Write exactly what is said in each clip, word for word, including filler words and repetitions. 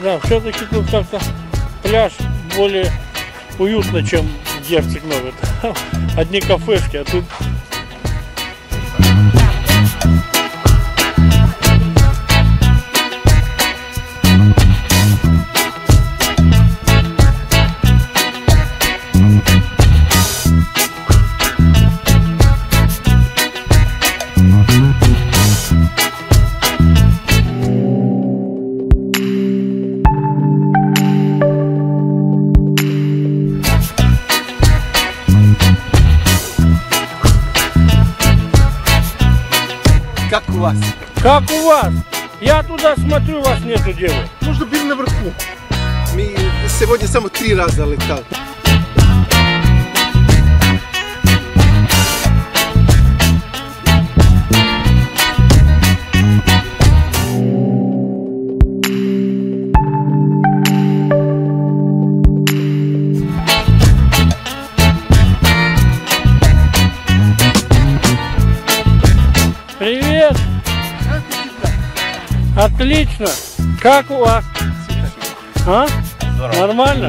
Да, все-таки тут как-то пляж более уютно, чем Герцик Новый. Одни кафешки, а тут... Как у вас? Как у вас? Я туда смотрю, вас нету дела. Нужно быть наверху. Мы сегодня само три раза летали. Привет! Отлично! Как у вас? А? Здорово. Нормально?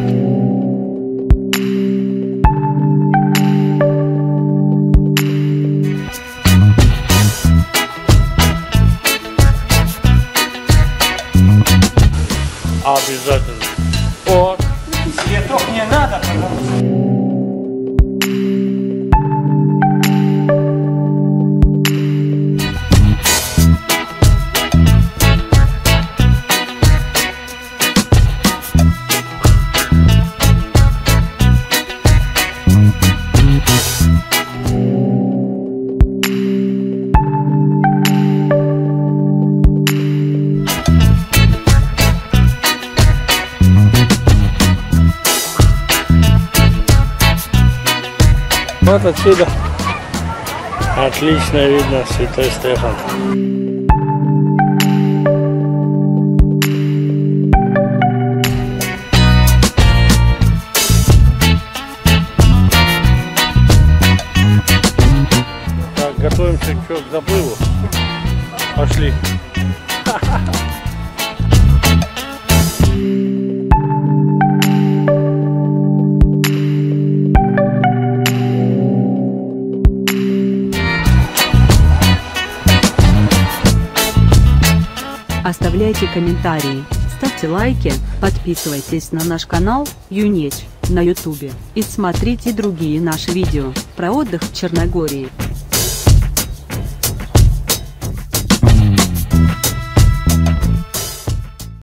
Обязательно. О! Цветок не надо, пожалуйста. Вот отсюда отлично видно Святой Стефан. Так, готовимся к заплыву. Пошли. Оставляйте комментарии, ставьте лайки, подписывайтесь на наш канал Юнеч на ютубе и смотрите другие наши видео про отдых в Черногории.